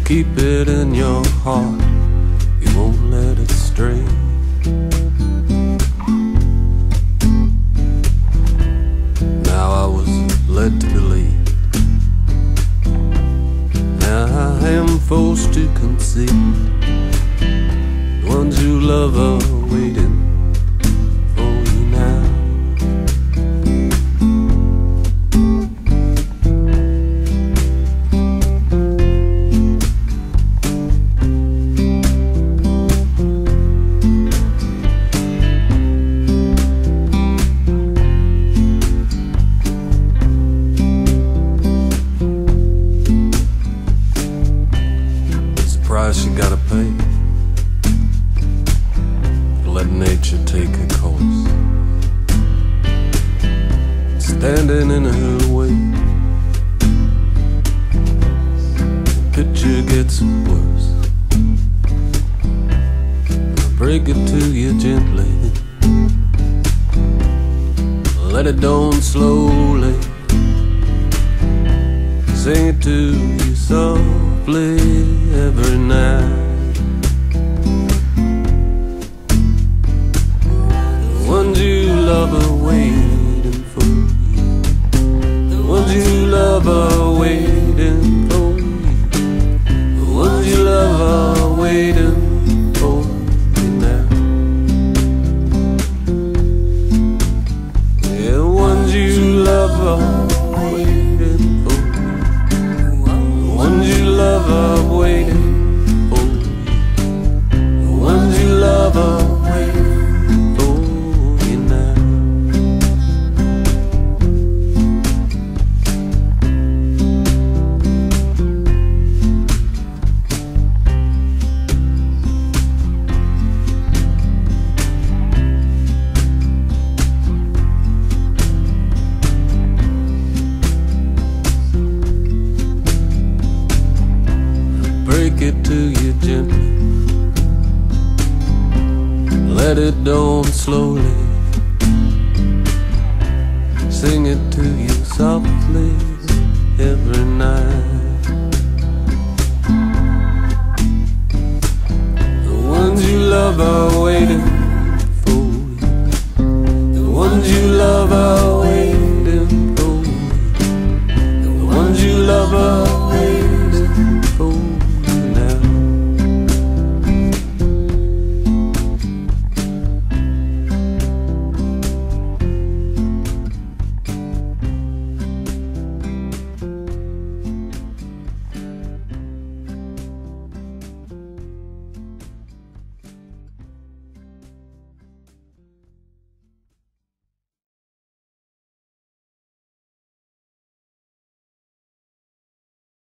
keep it in your heart, you won't let it stray. Now I was led to believe, now I am forced to concede. The ones you love are waiting for you now. Price you gotta pay to let nature take her course. Standing in her way, the picture gets worse. I break it to you gently, let it dawn slowly, sing it to you softly every night. The ones you love are waiting for you. The ones you love are waiting for you. The ones you love are waiting for you now. Yeah, the ones you love are waiting for you. The ones you love are waiting for you. The ones you love are waiting for you now. Break it to you gently, let it dawn slowly, sing it to you softly every night. The ones you love are waiting